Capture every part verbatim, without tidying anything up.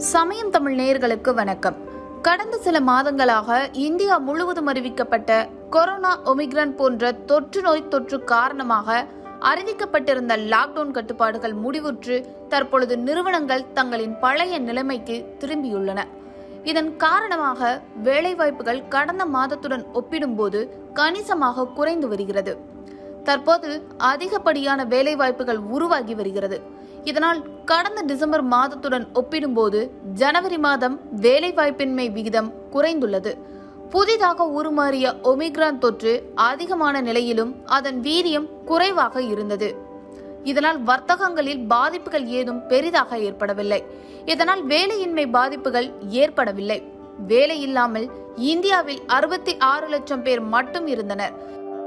சமயம் தமிழ் நேயர்களுக்கு வணக்கம். கடந்த சில மாதங்களாக இந்தியா முழுவதும் அறிவிக்கப்பட்ட கொரோனா ஒமிக்ரான் போன்ற தொற்று நோய் தொற்று காரணமாக அறிவிக்கப்பட்டிருந்த லாக்டவுன் கட்டுப்பாடுகள் முடிவுற்று தற்பொழுது நிறுவனங்கள் தங்களின் பழைய நிலைமைக்கு திரும்பியுள்ளன. இதன் காரணமாக வேலைவாய்ப்புகள் கடந்த மாதத்துடன் ஒப்பிடும்போது கணிசமாக குறைந்து வருகிறது. தற்போது அதிகப்படியான வேலைவாய்ப்புகள் உருவாகி வருகிறது. இதனால் கடந்த டிசம்பர் மாதத்துடன் ஒப்பிடும்போது ஜனவரி மாதம் வேலைவாய்ப்பின்மை விகிதம் குறைந்துள்ளது. புதிதாக உருமாறிய ஒமிக்ரான் தொற்று அதிகமான நிலையிலும் அதன் வீரியம் குறைவாக இருந்தது. இதனால் வர்த்தகங்களில் பாதிப்புகள் ஏதும் பெரிதாக ஏற்படவில்லை. இதனால் வேலையின்மை பாதிப்புகள் ஏற்படவில்லை. வேலை இல்லாமல் இந்தியாவில் அறுபத்தி ஆறு லட்சம் பேர் மட்டும் இருந்தனர்.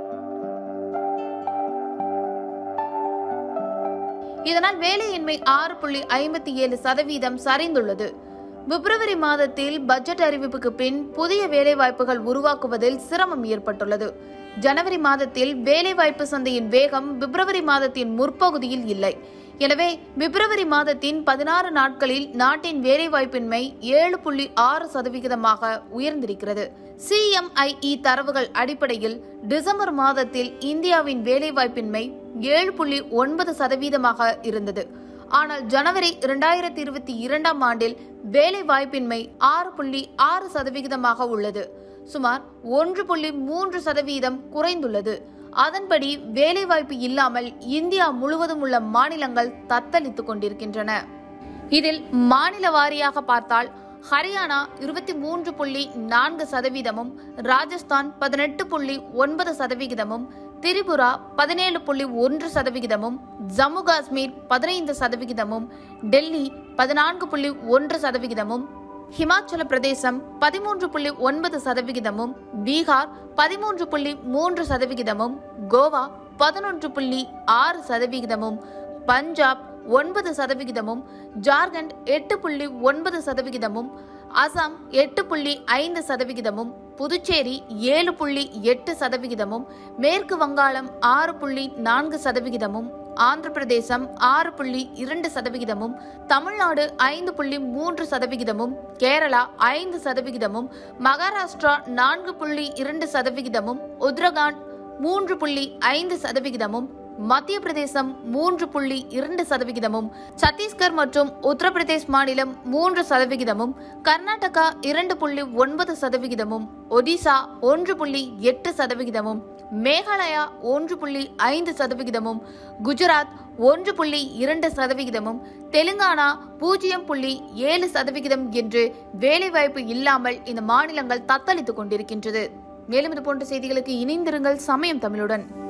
இதனால் வேலையின்மை ஆறு புள்ளி ஐம்பத்தி ஏழு சதவீதம் சரிந்துள்ளது. பிப்ரவரி மாதத்தில் பட்ஜெட் அறிவிப்புக்கு பின் புதிய வேலைவாய்ப்புகள் உருவாக்குவதில் சிரமம் ஏற்பட்டுள்ளது. ஜனவரி மாதத்தில் வேலைவாய்ப்பு சந்தையின் வேகம் பிப்ரவரி மாதத்தின் முற்பகுதியில் இல்லை. எனவே பிப்ரவரி மாதத்தின் பதினாறு நாட்களில் நாட்டின் வேலைவாய்ப்பின்மை ஏழு புள்ளி ஆறு சதவிகிதமாக உயர்ந்திருக்கிறது. சிஎம்ஐஇ தரவுகள் அடிப்படையில் டிசம்பர் மாதத்தில் இந்தியாவின் வேலைவாய்ப்பின்மை ஏழு புள்ளி ஒன்பது சதவீதமாக இருந்தது. ஆனால் ஜனவரி இரண்டாயிரத்தி இருபத்தி இரண்டாம் ஆண்டில் வேலை வாய்ப்பின்மை ஆறு புள்ளி ஆறு சதவிகிதமாக உள்ளது. சுமார் ஒன்று புள்ளி மூன்று சதவீதம் குறைந்துள்ளது. அதன்படி வேலைவாய்ப்பு இல்லாமல் இந்தியா முழுவதும் உள்ள மாநிலங்கள் தத்தளித்துக் கொண்டிருக்கின்றன. இதில் மாநில வாரியாக பார்த்தால் ஹரியானா இருபத்தி மூன்று புள்ளி நான்கு சதவீதமும், ராஜஸ்தான் பதினெட்டு புள்ளி ஒன்பது சதவிகிதமும், திரிபுரா பதினேழு புள்ளி ஒன்று சதவிகிதமும், ஜம்மு காஷ்மீர் பதினைந்து சதவிகிதமும், டெல்லி பதினான்கு புள்ளி ஒன்று சதவிகிதமும், ஹிமாச்சல பிரதேசம் பதிமூன்று புள்ளி ஒன்பது சதவிகிதமும், பீகார் பதிமூன்று புள்ளி மூன்று சதவிகிதமும், கோவா பதினொன்று புள்ளி ஆறு சதவிகிதமும், பஞ்சாப் ஒன்பது சதவிகிதமும், ஜார்க்கண்ட் எட்டு புள்ளி ஒன்பது சதவிகிதமும், அசாம் எட்டு புள்ளி ஐந்து சதவிகிதமும், புதுச்சேரி ஏழு புள்ளி எட்டு சதவிகிதமும், மேற்கு வங்காளம் ஆறு புள்ளி நான்கு சதவிகிதமும், ஆந்திர பிரதேசம் ஆறு புள்ளி இரண்டு சதவிகிதமும், தமிழ்நாடு ஐந்து புள்ளி மூன்று சதவிகிதமும், கேரளா ஐந்து சதவிகிதமும், மகாராஷ்டிரா நான்கு புள்ளி இரண்டு சதவிகிதமும், உத்தரகாண்ட் மூன்று புள்ளி ஐந்து சதவிகிதமும், மத்திய பிரதேசம் மூன்று புள்ளி இரண்டு சதவிகிதமும், சத்தீஸ்கர் மற்றும் உத்தரப்பிரதேஷ் மாநிலம் மூன்று சதவிகிதமும், கர்நாடகா இரண்டு புள்ளி ஒன்பது சதவிகிதமும், ஒடிசா ஒன்று புள்ளி எட்டு சதவிகிதமும், மேகாலயா ஒன்று புள்ளி ஐந்து சதவிகிதமும், குஜராத் ஒன்று புள்ளி இரண்டு சதவிகிதமும், தெலுங்கானா பூஜ்ஜியம் புள்ளி ஏழு சதவிகிதம் என்று வேலைவாய்ப்பு இல்லாமல் இந்த மாநிலங்கள் தத்தளித்துக் கொண்டிருக்கின்றது. மேலும் இது போன்ற செய்திகளுக்கு இணைந்திருங்கள் சமயம் தமிழுடன்.